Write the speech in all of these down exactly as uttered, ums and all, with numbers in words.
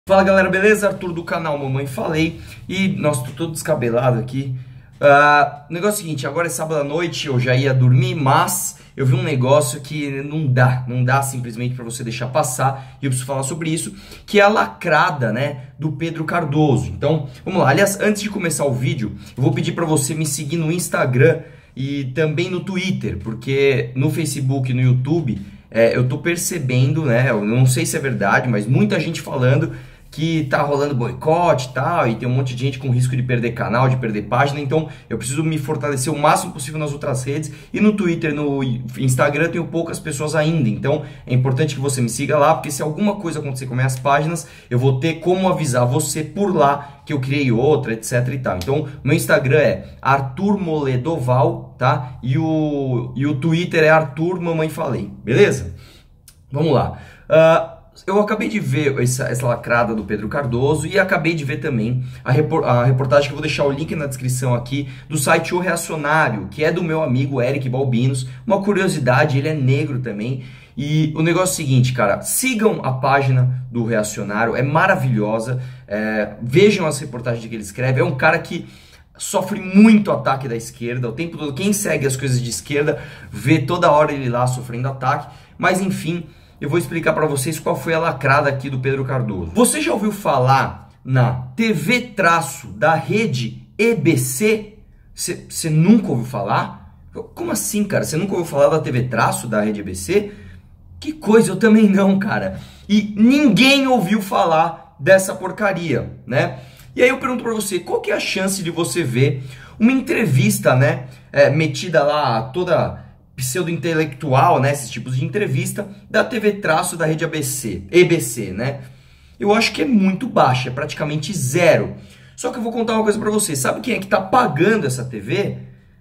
Fala galera, beleza? Arthur do canal Mamãe Falei. E, nossa, tô todo descabelado aqui. uh, O negócio é o seguinte, agora é sábado à noite, eu já ia dormir, mas eu vi um negócio que não dá, não dá simplesmente pra você deixar passar. E eu preciso falar sobre isso, que é a lacrada, né, do Pedro Cardoso. Então, vamos lá. Aliás, antes de começar o vídeo, eu vou pedir pra você me seguir no Instagram e também no Twitter, porque no Facebook e no YouTube é, eu tô percebendo, né, eu não sei se é verdade, mas muita gente falando que tá rolando boicote e tal, e tem um monte de gente com risco de perder canal, de perder página. Então eu preciso me fortalecer o máximo possível nas outras redes, e no Twitter, no Instagram tenho poucas pessoas ainda, então é importante que você me siga lá, porque se alguma coisa acontecer com minhas páginas, eu vou ter como avisar você por lá que eu criei outra, etc e tal. Então meu Instagram é Arthur Moledoval, tá? E o, e o Twitter é Arthur Mamãe Falei, beleza? Vamos lá. Uh, Eu acabei de ver essa, essa lacrada do Pedro Cardoso e acabei de ver também a, repor, a reportagem, que eu vou deixar o link na descrição aqui, do site O Reacionário, que é do meu amigo Eric Balbinos. Uma curiosidade, ele é negro também. E o negócio é o seguinte, cara, sigam a página do Reacionário, é maravilhosa, é, vejam as reportagens que ele escreve. É um cara que sofre muito ataque da esquerda o tempo todo. Quem segue as coisas de esquerda vê toda hora ele lá sofrendo ataque, mas enfim, eu vou explicar para vocês qual foi a lacrada aqui do Pedro Cardoso. Você já ouviu falar na T V traço da rede E B C? Você nunca ouviu falar? Como assim, cara? Você nunca ouviu falar da T V traço da rede E B C? Que coisa, eu também não, cara. E ninguém ouviu falar dessa porcaria, né? E aí eu pergunto para você, qual que é a chance de você ver uma entrevista, né, é, metida lá toda pseudo-intelectual, né, esses tipos de entrevista, da T V traço da rede A B C, E B C, né? Eu acho que é muito baixa, é praticamente zero. Só que eu vou contar uma coisa pra você. Sabe quem é que tá pagando essa T V?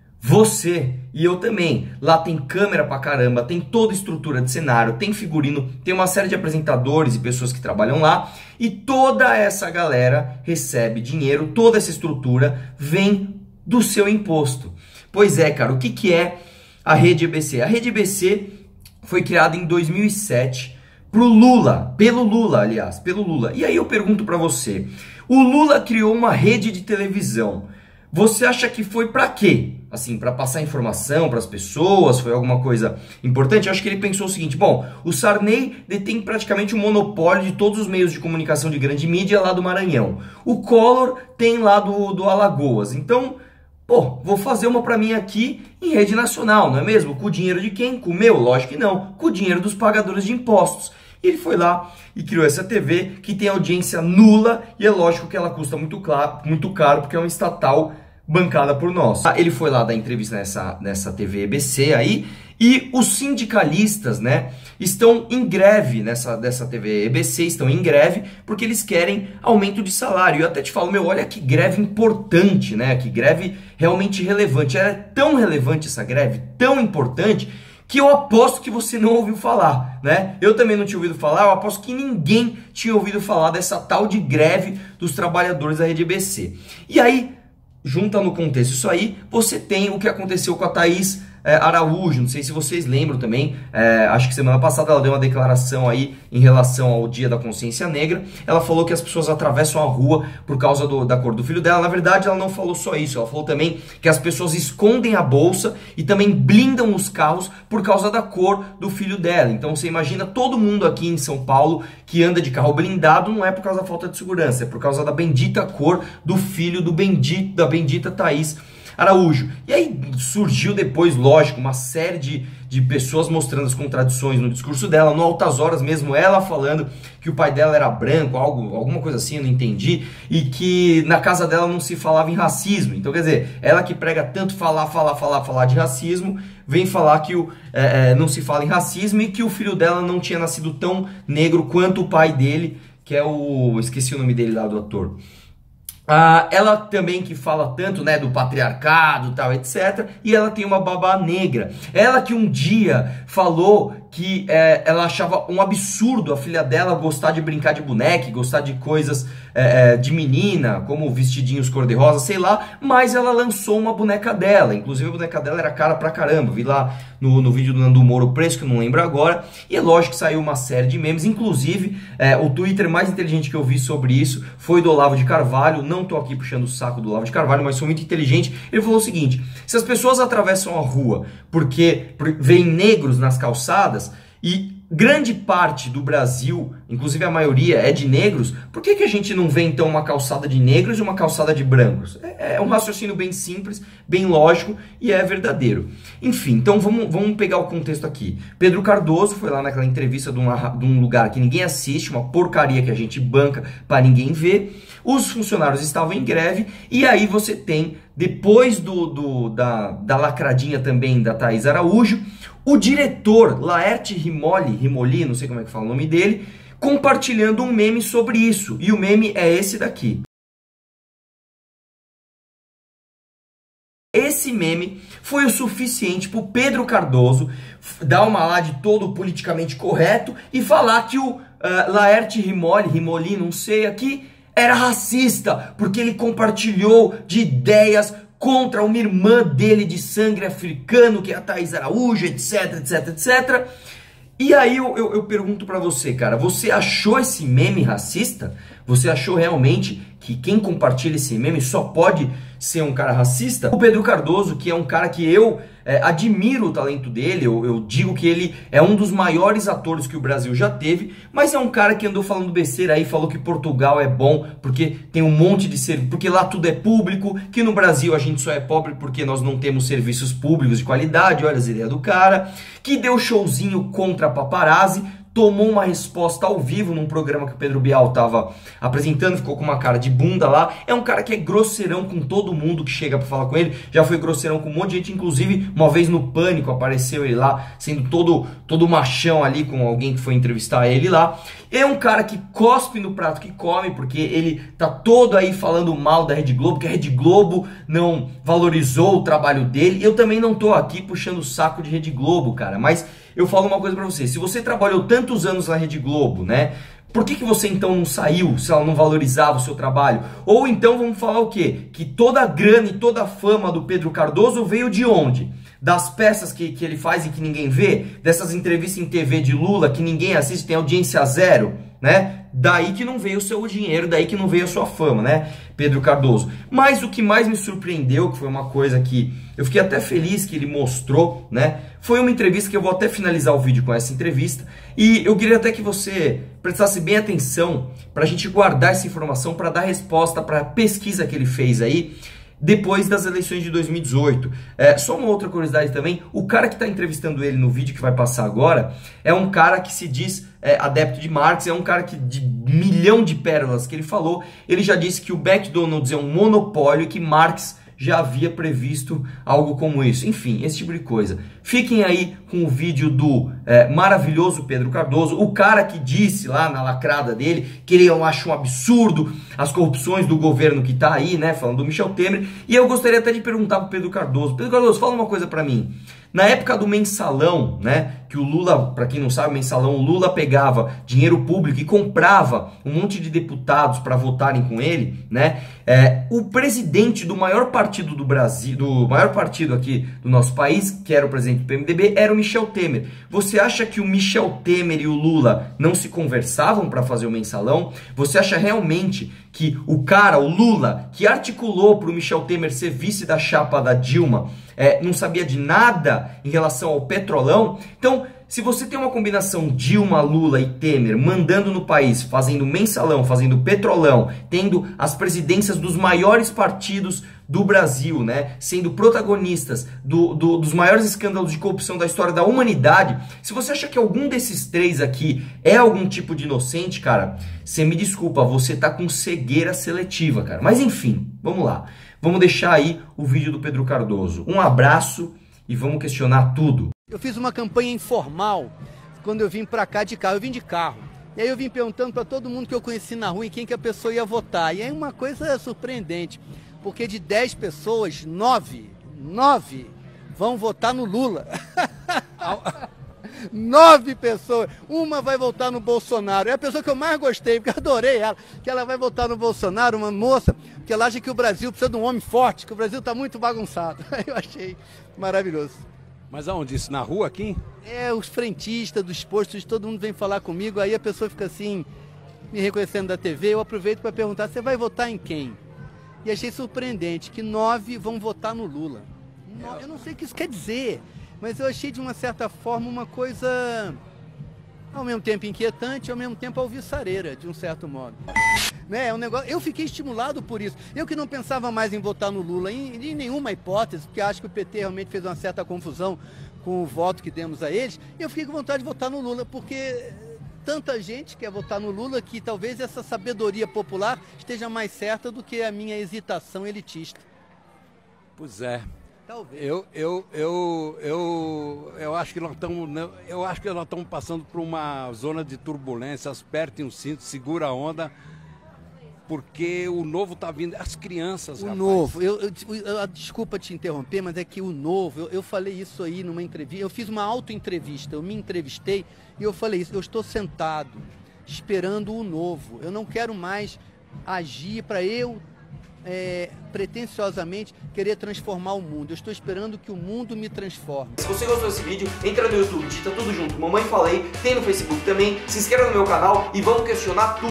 Você e eu também. Lá tem câmera pra caramba, tem toda estrutura de cenário, tem figurino, tem uma série de apresentadores e pessoas que trabalham lá, e toda essa galera recebe dinheiro, toda essa estrutura vem do seu imposto. Pois é, cara, o que que é a rede E B C? A rede E B C foi criada em dois mil e sete pro Lula, pelo Lula, aliás, pelo Lula. E aí eu pergunto pra você, o Lula criou uma rede de televisão. Você acha que foi pra quê? Assim, pra passar informação pras pessoas? Foi alguma coisa importante? Eu acho que ele pensou o seguinte, bom, o Sarney detém praticamente o monopólio de todos os meios de comunicação de grande mídia lá do Maranhão. O Collor tem lá do, do Alagoas. Então, pô, vou fazer uma pra mim aqui em rede nacional, não é mesmo? Com o dinheiro de quem? Com o meu? Lógico que não. Com o dinheiro dos pagadores de impostos. E ele foi lá e criou essa T V que tem audiência nula, e é lógico que ela custa muito, claro, muito caro, porque é uma estatal bancada por nós. Ele foi lá dar entrevista nessa, nessa T V E B C aí, e os sindicalistas, né, estão em greve nessa dessa T V E B C, estão em greve porque eles querem aumento de salário. E eu até te falo, meu, olha que greve importante, né, que greve realmente relevante. Era tão relevante essa greve, tão importante, que eu aposto que você não ouviu falar, né? Eu também não tinha ouvido falar, eu aposto que ninguém tinha ouvido falar dessa tal de greve dos trabalhadores da rede E B C. E aí, junta no contexto isso aí, você tem o que aconteceu com a Thaís é, Araújo. Não sei se vocês lembram também, é, acho que semana passada ela deu uma declaração aí em relação ao Dia da Consciência Negra. Ela falou que as pessoas atravessam a rua por causa do, da cor do filho dela. Na verdade, ela não falou só isso, ela falou também que as pessoas escondem a bolsa e também blindam os carros por causa da cor do filho dela. Então você imagina, todo mundo aqui em São Paulo que anda de carro blindado não é por causa da falta de segurança, é por causa da bendita cor do filho do bendito, da bendita Thaís Araújo. E aí surgiu depois, lógico, uma série de, de pessoas mostrando as contradições no discurso dela, no Altas Horas mesmo, ela falando que o pai dela era branco, algo, alguma coisa assim, eu não entendi, e que na casa dela não se falava em racismo. Então, quer dizer, ela que prega tanto falar, falar, falar, falar de racismo, vem falar que o, é, não se fala em racismo, e que o filho dela não tinha nascido tão negro quanto o pai dele, que é o... esqueci o nome dele lá do ator. Ah, ela também que fala tanto, né, do patriarcado, tal, etcétera. E ela tem uma babá negra. Ela que um dia falou que é, ela achava um absurdo a filha dela gostar de brincar de boneca, gostar de coisas é, de menina, como vestidinhos cor-de-rosa, sei lá. Mas ela lançou uma boneca dela. Inclusive a boneca dela era cara pra caramba. Vi lá no, no vídeo do Nando Moura o preço, que eu não lembro agora. E é lógico que saiu uma série de memes. Inclusive é, o Twitter mais inteligente que eu vi sobre isso foi do Olavo de Carvalho. Não tô aqui puxando o saco do Olavo de Carvalho, mas sou muito inteligente. Ele falou o seguinte: se as pessoas atravessam a rua porque veem negros nas calçadas, e grande parte do Brasil, inclusive a maioria, é de negros, por que que a gente não vê então uma calçada de negros e uma calçada de brancos? É, é um raciocínio bem simples, bem lógico e é verdadeiro. Enfim, então vamos, vamos pegar o contexto aqui. Pedro Cardoso foi lá naquela entrevista de, uma, de um lugar que ninguém assiste, uma porcaria que a gente banca para ninguém ver. Os funcionários estavam em greve e aí você tem, depois do, do, da, da lacradinha também da Thaís Araújo, o diretor Laerte Rimoli, Rimoli, não sei como é que fala o nome dele, compartilhando um meme sobre isso. E o meme é esse daqui. Esse meme foi o suficiente para o Pedro Cardoso dar uma lá de todo politicamente correto e falar que o uh, Laerte Rimoli, Rimoli, não sei aqui, era racista, porque ele compartilhou de ideias contra uma irmã dele de sangue africano, que é a Thaís Araújo, etc, etc, etcétera. E aí eu, eu, eu pergunto pra você, cara, você achou esse meme racista? Você achou realmente que quem compartilha esse meme só pode ser um cara racista? O Pedro Cardoso, que é um cara que eu é, admiro o talento dele, eu, eu digo que ele é um dos maiores atores que o Brasil já teve, mas é um cara que andou falando besteira aí, falou que Portugal é bom porque tem um monte de serviço, porque lá tudo é público, que no Brasil a gente só é pobre porque nós não temos serviços públicos de qualidade, olha as ideias do cara, que deu showzinho contra a paparazzi, tomou uma resposta ao vivo num programa que o Pedro Bial estava apresentando, ficou com uma cara de bunda lá. É um cara que é grosseirão com todo mundo que chega para falar com ele, já foi grosseirão com um monte de gente, inclusive uma vez no Pânico apareceu ele lá, sendo todo, todo machão ali com alguém que foi entrevistar ele lá. É um cara que cospe no prato que come, porque ele tá todo aí falando mal da Rede Globo, que a Rede Globo não valorizou o trabalho dele. Eu também não tô aqui puxando o saco de Rede Globo, cara, mas eu falo uma coisa pra você: se você trabalhou tantos anos na Rede Globo, né, por que que você então não saiu, se ela não valorizava o seu trabalho? Ou então vamos falar o quê? Que toda a grana e toda a fama do Pedro Cardoso veio de onde? Das peças que, que ele faz e que ninguém vê? Dessas entrevistas em T V de Lula que ninguém assiste, tem audiência zero, né? Daí que não veio o seu dinheiro, daí que não veio a sua fama, né, Pedro Cardoso? Mas o que mais me surpreendeu, que foi uma coisa que eu fiquei até feliz que ele mostrou, né, foi uma entrevista que eu vou até finalizar o vídeo com essa entrevista, e eu queria até que você prestasse bem atenção para a gente guardar essa informação, para dar resposta para a pesquisa que ele fez aí, depois das eleições de dois mil e dezoito. É, só uma outra curiosidade também, o cara que está entrevistando ele no vídeo que vai passar agora, é um cara que se diz é, adepto de Marx, é um cara que de milhão de pérolas que ele falou, ele já disse que o McDonald's é um monopólio e que Marx já havia previsto algo como isso. Enfim, esse tipo de coisa. Fiquem aí com o vídeo do é, maravilhoso Pedro Cardoso, o cara que disse lá na lacrada dele que ele acha um absurdo as corrupções do governo que tá aí, né, falando do Michel Temer. E eu gostaria até de perguntar pro Pedro Cardoso: Pedro Cardoso, fala uma coisa pra mim. Na época do mensalão, né, que o Lula, para quem não sabe, o mensalão, o Lula pegava dinheiro público e comprava um monte de deputados para votarem com ele, né, é, o presidente do maior partido do Brasil, do maior partido aqui do nosso país, que era o presidente do P M D B, era o Michel Temer. Você acha que o Michel Temer e o Lula não se conversavam para fazer o mensalão? Você acha realmente que o cara, o Lula, que articulou para o Michel Temer ser vice da chapa da Dilma, é, não sabia de nada em relação ao petrolão? Então, se você tem uma combinação Dilma, Lula e Temer mandando no país, fazendo mensalão, fazendo petrolão, tendo as presidências dos maiores partidos do Brasil, né, sendo protagonistas do, do, dos maiores escândalos de corrupção da história da humanidade, se você acha que algum desses três aqui é algum tipo de inocente, cara, você me desculpa, você tá com cegueira seletiva, cara. Mas enfim, vamos lá. Vamos deixar aí o vídeo do Pedro Cardoso. Um abraço e vamos questionar tudo. Eu fiz uma campanha informal quando eu vim pra cá de carro. Eu vim de carro. E aí eu vim perguntando para todo mundo que eu conheci na rua em quem que a pessoa ia votar. E é uma coisa surpreendente, porque de dez pessoas, nove, nove vão votar no Lula. Nove pessoas, uma vai votar no Bolsonaro. É a pessoa que eu mais gostei, porque eu adorei ela, que ela vai votar no Bolsonaro, uma moça, que ela acha que o Brasil precisa de um homem forte, que o Brasil está muito bagunçado. Eu achei maravilhoso. Mas aonde isso? Na rua aqui? É, os frentistas dos postos, todo mundo vem falar comigo, aí a pessoa fica assim, me reconhecendo da T V, eu aproveito para perguntar, você vai votar em quem? E achei surpreendente que nove vão votar no Lula. Eu não sei o que isso quer dizer, mas eu achei de uma certa forma uma coisa ao mesmo tempo inquietante, ao mesmo tempo alvissareira, de um certo modo. Né? É um negócio, eu fiquei estimulado por isso. Eu que não pensava mais em votar no Lula, em, em nenhuma hipótese, porque acho que o P T realmente fez uma certa confusão com o voto que demos a eles, eu fiquei com vontade de votar no Lula, porque tanta gente quer votar no Lula que talvez essa sabedoria popular esteja mais certa do que a minha hesitação elitista. Pois é. Talvez. Eu, eu, eu, eu, eu acho que nós estamos, eu acho que nós estamos passando por uma zona de turbulência. Apertem o cinto, segura a onda, porque o novo está vindo. As crianças, O rapaz. novo, eu, eu, eu- desculpa te interromper, mas é que o novo, eu, eu falei isso aí numa entrevista, eu fiz uma auto-entrevista, eu me entrevistei e eu falei isso, eu estou sentado, esperando o novo. Eu não quero mais agir para eu é, pretensiosamente querer transformar o mundo. Eu estou esperando que o mundo me transforme. Se você gostou desse vídeo, entra no YouTube, digita tudo junto, Mamãe Falei, tem no Facebook também, se inscreva no meu canal e vamos questionar tudo.